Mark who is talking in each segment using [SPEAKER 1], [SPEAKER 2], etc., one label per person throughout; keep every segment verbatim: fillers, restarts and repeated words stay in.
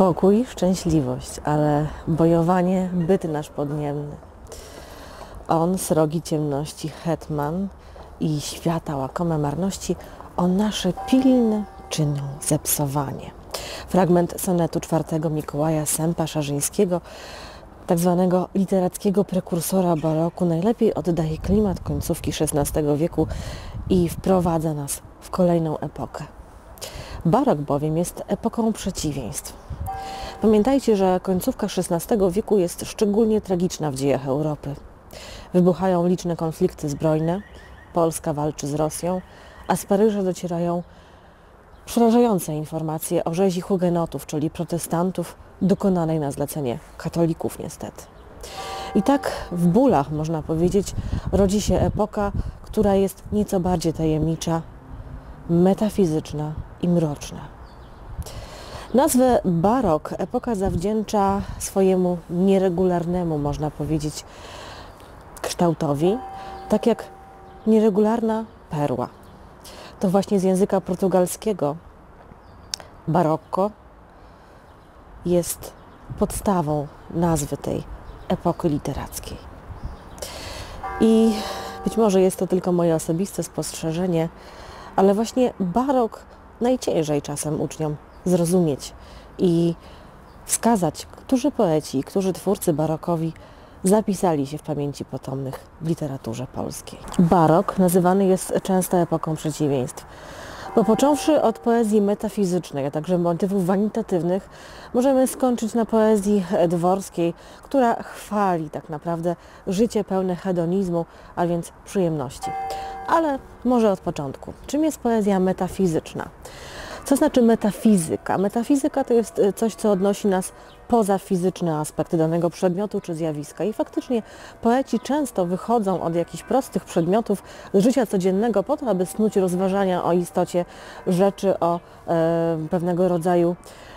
[SPEAKER 1] Pokój, szczęśliwość, ale bojowanie, byt nasz podniemny. On, srogi ciemności, hetman i świata łakome marności, o nasze pilne czynią zepsowanie. Fragment sonetu czwartego Mikołaja Sępa Szarzyńskiego, tak zwanego literackiego prekursora baroku, najlepiej oddaje klimat końcówki szesnastego wieku i wprowadza nas w kolejną epokę. Barok bowiem jest epoką przeciwieństw. Pamiętajcie, że końcówka szesnastego wieku jest szczególnie tragiczna w dziejach Europy. Wybuchają liczne konflikty zbrojne, Polska walczy z Rosją, a z Paryża docierają przerażające informacje o rzezi hugenotów, czyli protestantów, dokonanej na zlecenie katolików niestety. I tak w bólach, można powiedzieć, rodzi się epoka, która jest nieco bardziej tajemnicza, metafizyczna i mroczna. Nazwę barok epoka zawdzięcza swojemu nieregularnemu, można powiedzieć, kształtowi, tak jak nieregularna perła. To właśnie z języka portugalskiego barocco jest podstawą nazwy tej epoki literackiej. I być może jest to tylko moje osobiste spostrzeżenie, ale właśnie barok najciężej czasem uczniom zrozumieć i wskazać, którzy poeci, którzy twórcy barokowi zapisali się w pamięci potomnych w literaturze polskiej. Barok nazywany jest często epoką przeciwieństw, bo począwszy od poezji metafizycznej, a także motywów wanitatywnych, możemy skończyć na poezji dworskiej, która chwali tak naprawdę życie pełne hedonizmu, a więc przyjemności. Ale może od początku. Czym jest poezja metafizyczna? Co znaczy metafizyka? Metafizyka to jest coś, co odnosi nas poza fizyczne aspekty danego przedmiotu czy zjawiska. I faktycznie poeci często wychodzą od jakichś prostych przedmiotów życia codziennego po to, aby snuć rozważania o istocie rzeczy, o e, pewnego rodzaju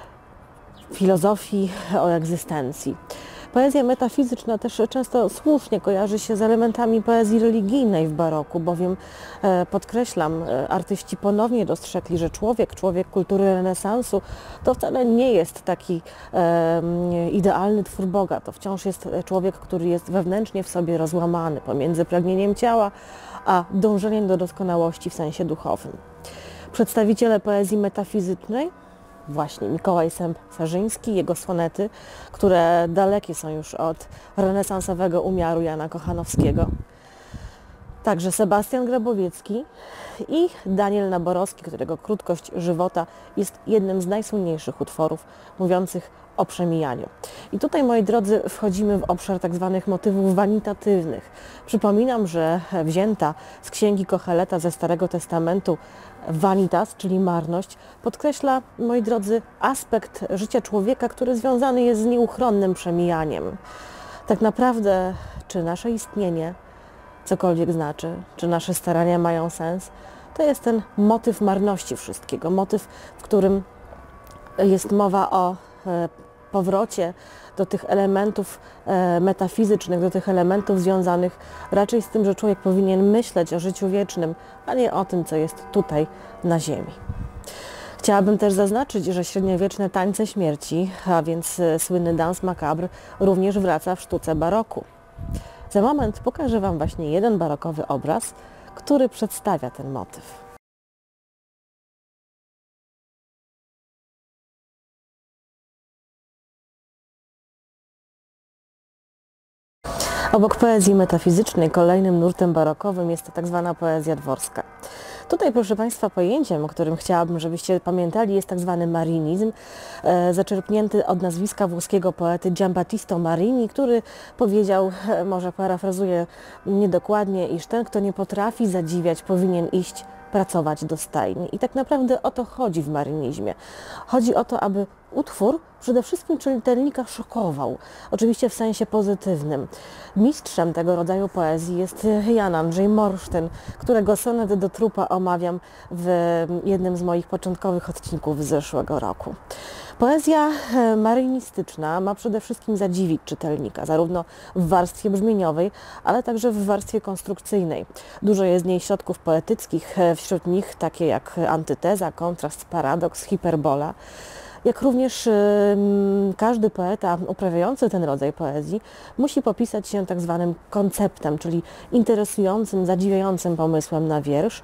[SPEAKER 1] filozofii, o egzystencji. Poezja metafizyczna też często słusznie kojarzy się z elementami poezji religijnej w baroku, bowiem, e, podkreślam, e, artyści ponownie dostrzegli, że człowiek, człowiek kultury renesansu to wcale nie jest taki e, idealny twór Boga. To wciąż jest człowiek, który jest wewnętrznie w sobie rozłamany pomiędzy pragnieniem ciała, a dążeniem do doskonałości w sensie duchowym. Przedstawiciele poezji metafizycznej, właśnie Mikołaj Sęp Szarzyński, jego sonety, które dalekie są już od renesansowego umiaru Jana Kochanowskiego. Także Sebastian Grabowiecki i Daniel Naborowski, którego krótkość żywota jest jednym z najsłynniejszych utworów mówiących o przemijaniu. I tutaj, moi drodzy, wchodzimy w obszar tak zwanych motywów wanitatywnych. Przypominam, że wzięta z księgi Kocheleta ze Starego Testamentu vanitas, czyli marność, podkreśla, moi drodzy, aspekt życia człowieka, który związany jest z nieuchronnym przemijaniem. Tak naprawdę, czy nasze istnienie cokolwiek znaczy, czy nasze starania mają sens, to jest ten motyw marności wszystkiego, motyw, w którym jest mowa o e, powrocie do tych elementów e, metafizycznych, do tych elementów związanych raczej z tym, że człowiek powinien myśleć o życiu wiecznym, a nie o tym, co jest tutaj na ziemi. Chciałabym też zaznaczyć, że średniowieczne tańce śmierci, a więc e, słynny dans macabre, również wraca w sztuce baroku. Za moment pokażę Wam właśnie jeden barokowy obraz, który przedstawia ten motyw. Obok poezji metafizycznej kolejnym nurtem barokowym jest to tak zwana poezja dworska. Tutaj, proszę Państwa, pojęciem, o którym chciałabym, żebyście pamiętali, jest tak zwany marinizm, e, zaczerpnięty od nazwiska włoskiego poety Giambattista Marini, który powiedział, e, może parafrazuję niedokładnie, iż ten, kto nie potrafi zadziwiać, powinien iść pracować do stajni. I tak naprawdę o to chodzi w marynizmie. Chodzi o to, aby utwór przede wszystkim czytelnika szokował, oczywiście w sensie pozytywnym. Mistrzem tego rodzaju poezji jest Jan Andrzej Morsztyn, którego sonet do trupa omawiam w jednym z moich początkowych odcinków z zeszłego roku. Poezja marynistyczna ma przede wszystkim zadziwić czytelnika, zarówno w warstwie brzmieniowej, ale także w warstwie konstrukcyjnej. Dużo jest w niej środków poetyckich, wśród nich takie jak antyteza, kontrast, paradoks, hiperbola. jak również każdy poeta uprawiający ten rodzaj poezji musi popisać się tak zwanym konceptem, czyli interesującym, zadziwiającym pomysłem na wiersz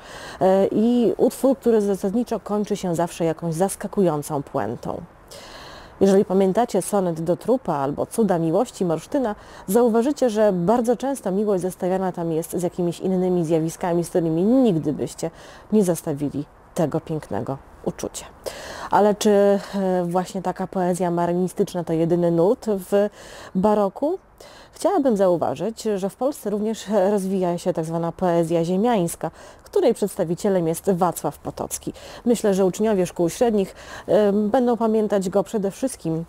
[SPEAKER 1] i utwór, który zasadniczo kończy się zawsze jakąś zaskakującą puentą. Jeżeli pamiętacie sonet do trupa albo cuda miłości Morsztyna, zauważycie, że bardzo często miłość zestawiana tam jest z jakimiś innymi zjawiskami, z którymi nigdy byście nie zestawili tego pięknego uczucia. Ale czy właśnie taka poezja marynistyczna to jedyny nurt w baroku? Chciałabym zauważyć, że w Polsce również rozwija się tak zwana poezja ziemiańska, której przedstawicielem jest Wacław Potocki. Myślę, że uczniowie szkół średnich y, będą pamiętać go przede wszystkim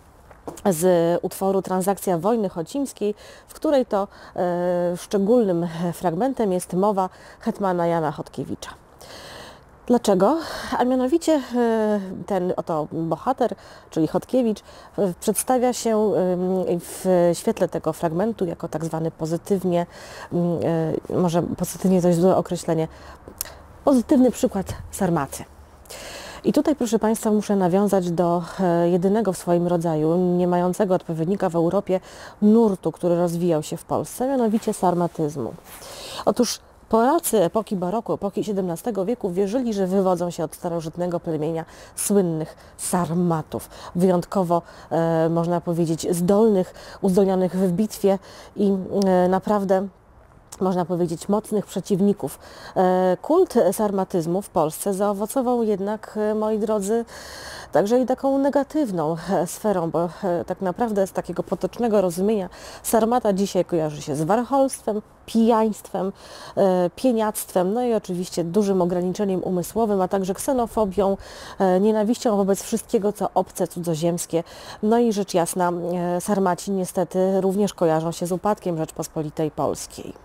[SPEAKER 1] z utworu Transakcja wojny chocimskiej, w której to y, szczególnym fragmentem jest mowa hetmana Jana Chodkiewicza. Dlaczego? A mianowicie ten oto bohater, czyli Chodkiewicz, przedstawia się w świetle tego fragmentu jako tak zwany pozytywnie, może pozytywnie to jest złe określenie, pozytywny przykład Sarmaty. I tutaj, proszę Państwa, muszę nawiązać do jedynego w swoim rodzaju, nie mającego odpowiednika w Europie, nurtu, który rozwijał się w Polsce, mianowicie sarmatyzmu. Otóż Polacy epoki baroku, epoki siedemnastego wieku wierzyli, że wywodzą się od starożytnego plemienia słynnych Sarmatów, wyjątkowo, e, można powiedzieć, zdolnych, uzdolnionych w bitwie i e, naprawdę, można powiedzieć, mocnych przeciwników. E, kult sarmatyzmu w Polsce zaowocował jednak, e, moi drodzy, także i taką negatywną sferą, bo tak naprawdę z takiego potocznego rozumienia sarmata dzisiaj kojarzy się z warcholstwem, pijaństwem, pieniactwem, no i oczywiście dużym ograniczeniem umysłowym, a także ksenofobią, nienawiścią wobec wszystkiego, co obce, cudzoziemskie. No i rzecz jasna, Sarmaci niestety również kojarzą się z upadkiem Rzeczpospolitej Polskiej.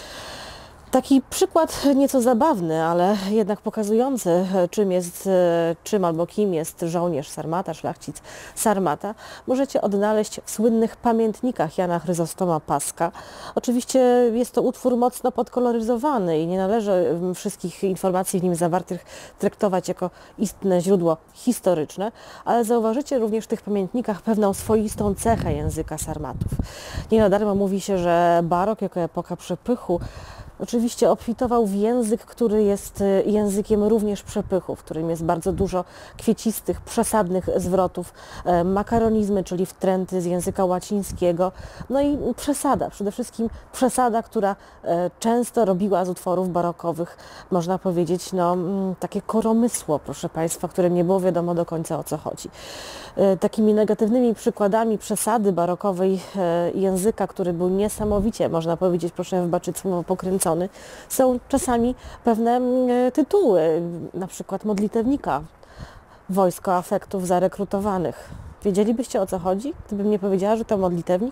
[SPEAKER 1] Taki przykład nieco zabawny, ale jednak pokazujący, czym jest, czym albo kim jest żołnierz Sarmata, szlachcic Sarmata, możecie odnaleźć w słynnych pamiętnikach Jana Chryzostoma Paska. Oczywiście jest to utwór mocno podkoloryzowany i nie należy wszystkich informacji w nim zawartych traktować jako istne źródło historyczne, ale zauważycie również w tych pamiętnikach pewną swoistą cechę języka Sarmatów. Nie na darmo mówi się, że barok jako epoka przepychu oczywiście obfitował w język, który jest językiem również przepychu, w którym jest bardzo dużo kwiecistych, przesadnych zwrotów, makaronizmy, czyli wtręty z języka łacińskiego, no i przesada, przede wszystkim przesada, która często robiła z utworów barokowych, można powiedzieć, no, takie koromysło, proszę Państwa, w którym nie było wiadomo do końca, o co chodzi. Takimi negatywnymi przykładami przesady barokowej języka, który był niesamowicie, można powiedzieć, proszę wybaczyć słowo, pokręcony, są czasami pewne tytuły, na przykład modlitewnika, Wojsko afektów zarekrutowanych. Wiedzielibyście, o co chodzi, gdybym nie powiedziała, że to modlitewnik?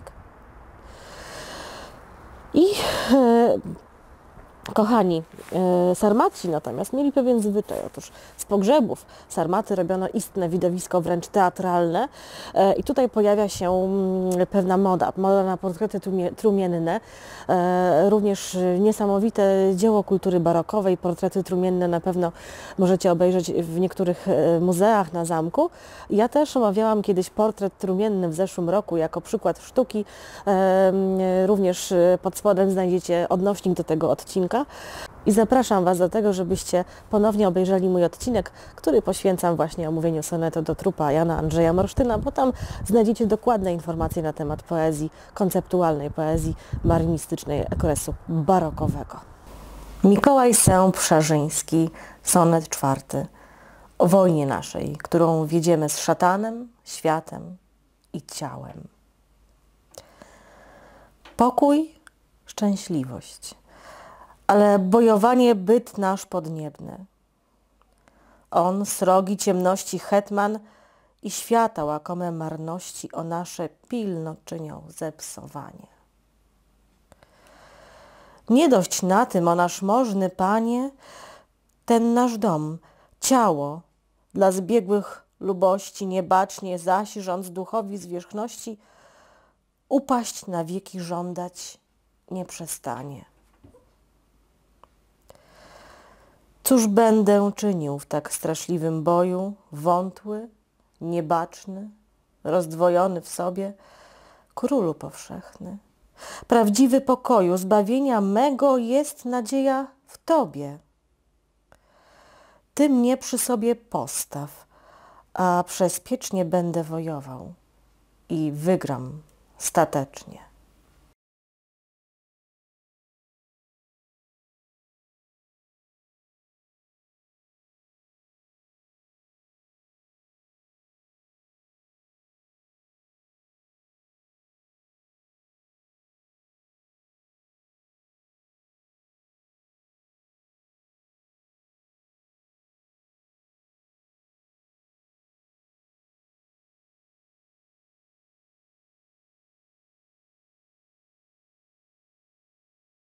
[SPEAKER 1] I e, kochani, e, Sarmaci natomiast mieli pewien zwyczaj. Otóż z pogrzebów Sarmaty robiono istne widowisko, wręcz teatralne, e, i tutaj pojawia się m, pewna moda, moda na portrety trumie, trumienne, e, również niesamowite dzieło kultury barokowej, portrety trumienne na pewno możecie obejrzeć w niektórych e, muzeach na zamku. Ja też omawiałam kiedyś portret trumienny w zeszłym roku jako przykład sztuki, e, również pod spodem znajdziecie odnośnik do tego odcinka. I zapraszam Was do tego, żebyście ponownie obejrzeli mój odcinek, który poświęcam właśnie omówieniu sonetu do trupa Jana Andrzeja Morsztyna, bo tam znajdziecie dokładne informacje na temat poezji konceptualnej, poezji marynistycznej okresu barokowego. Mikołaj Sęp Szarzyński, sonet czwarty. O wojnie naszej, którą wiedziemy z szatanem, światem i ciałem. Pokój, szczęśliwość, ale bojowanie byt nasz podniebny. On, srogi ciemności hetman i świata łakome marności o nasze pilno czynią zepsowanie. Nie dość na tym, o nasz możny Panie, ten nasz dom, ciało, dla zbiegłych lubości niebacznie zaś, rządz duchowi zwierzchności, upaść na wieki żądać nie przestanie. Cóż będę czynił w tak straszliwym boju, wątły, niebaczny, rozdwojony w sobie, królu powszechny. Prawdziwy pokoju, zbawienia mego jest nadzieja w Tobie. Ty mnie przy sobie postaw, a przezpiecznie będę wojował i wygram statecznie.